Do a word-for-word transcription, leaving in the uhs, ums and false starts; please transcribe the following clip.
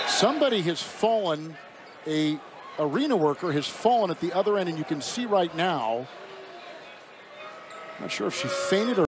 Somebody has fallen, a arena worker has fallen at the other end, and you can see right now, not sure if she fainted or